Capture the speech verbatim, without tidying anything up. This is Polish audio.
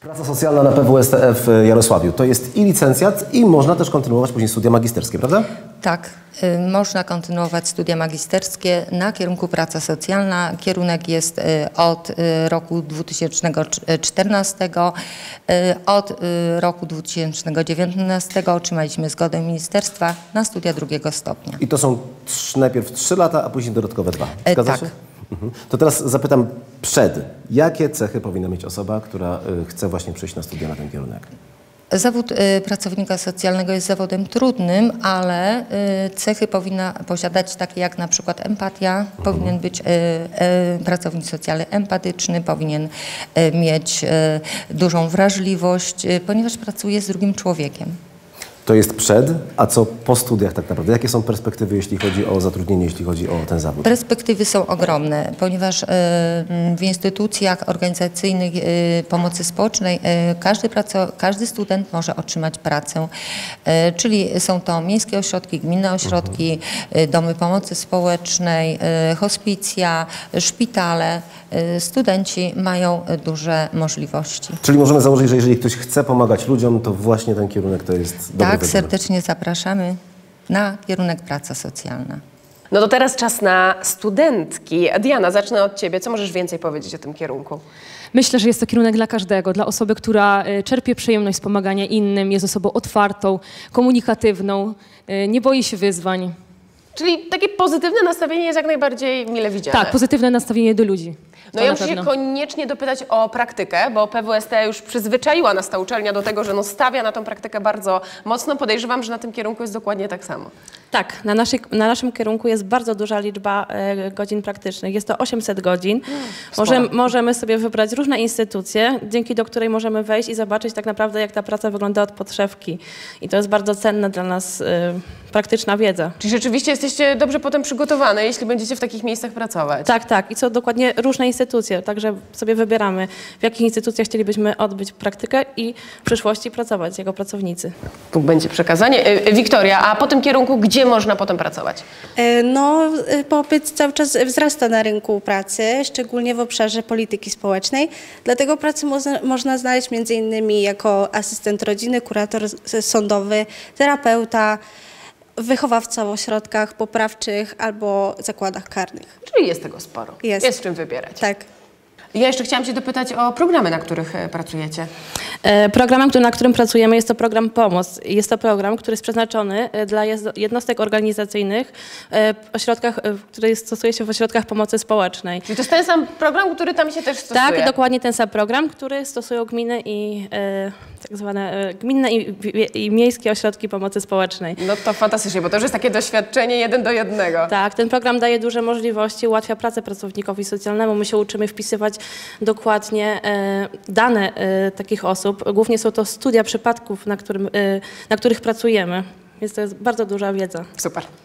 Praca socjalna na P W S T F w Jarosławiu to jest i licencjat, i można też kontynuować później studia magisterskie, prawda? Tak, y, można kontynuować studia magisterskie na kierunku praca socjalna. Kierunek jest y, od y, roku dwa tysiące czternastego. Y, od y, roku dwa tysiące dziewiętnastego otrzymaliśmy zgodę ministerstwa na studia drugiego stopnia. I to są trz, najpierw trzy lata, a później dodatkowe dwa. Zgadza tak. się? Mhm. To teraz zapytam przed. Jakie cechy powinna mieć osoba, która y, chce właśnie przyjść na studia na ten kierunek? Zawód y, pracownika socjalnego jest zawodem trudnym, ale y, cechy powinna posiadać takie jak na przykład empatia. Mhm. Powinien być y, y, pracownik socjalny empatyczny, powinien y, mieć y, dużą wrażliwość, y, ponieważ pracuje z drugim człowiekiem. To jest przed, a co po studiach tak naprawdę? Jakie są perspektywy, jeśli chodzi o zatrudnienie, jeśli chodzi o ten zawód? Perspektywy są ogromne, ponieważ y, w instytucjach organizacyjnych y, pomocy społecznej y, każdy, praco, każdy student może otrzymać pracę, y, czyli są to miejskie ośrodki, gminne ośrodki, y, domy pomocy społecznej, y, hospicja, szpitale. Y, studenci mają duże możliwości. Czyli możemy założyć, że jeżeli ktoś chce pomagać ludziom, to właśnie ten kierunek to jest dobry Tak, wybór. serdecznie zapraszamy na kierunek praca socjalna. No to teraz czas na studentki. Diana, zacznę od Ciebie. Co możesz więcej powiedzieć o tym kierunku? Myślę, że jest to kierunek dla każdego, dla osoby, która czerpie przyjemność z pomagania innym, jest osobą otwartą, komunikatywną, nie boi się wyzwań. Czyli takie pozytywne nastawienie jest jak najbardziej mile widziane. Tak, pozytywne nastawienie do ludzi. No ja muszę się koniecznie dopytać o praktykę, bo P W S T już przyzwyczaiła nas ta uczelnia do tego, że no stawia na tą praktykę bardzo mocno. Podejrzewam, że na tym kierunku jest dokładnie tak samo. Tak, na, naszej, na naszym kierunku jest bardzo duża liczba e, godzin praktycznych. Jest to osiemset godzin. Hmm, możemy, możemy sobie wybrać różne instytucje, dzięki do której możemy wejść i zobaczyć tak naprawdę, jak ta praca wygląda od podszewki. I to jest bardzo cenne dla nas e, praktyczna wiedza. Czyli rzeczywiście jesteście dobrze potem przygotowane, jeśli będziecie w takich miejscach pracować. Tak, tak. I są dokładnie różne instytucje, także sobie wybieramy, w jakich instytucjach chcielibyśmy odbyć praktykę i w przyszłości pracować jako pracownicy. Tu będzie przekazanie. E, Wiktoria, a po tym kierunku gdzie można potem pracować? No, popyt cały czas wzrasta na rynku pracy, szczególnie w obszarze polityki społecznej. Dlatego pracę można, można znaleźć między innymi jako asystent rodziny, kurator sądowy, terapeuta, wychowawca w ośrodkach poprawczych albo zakładach karnych. Czyli jest tego sporo. Jest. Jest w czym wybierać. Tak. Ja jeszcze chciałam Cię dopytać o programy, na których pracujecie. Programem, na którym pracujemy, jest to program Pomoc. Jest to program, który jest przeznaczony dla jednostek organizacyjnych, w ośrodkach, który stosuje się w ośrodkach pomocy społecznej. Czyli to jest ten sam program, który tam się też stosuje? Tak, dokładnie ten sam program, który stosują gminy i e, tak zwane e, gminne i, i miejskie ośrodki pomocy społecznej. No to fantastycznie, bo to już jest takie doświadczenie jeden do jednego. Tak, ten program daje duże możliwości, ułatwia pracę pracownikowi socjalnemu. My się uczymy wpisywać dokładnie e, dane e, takich osób. Głównie są to studia przypadków, na, którym, e, na których pracujemy. Więc to jest bardzo duża wiedza. Super.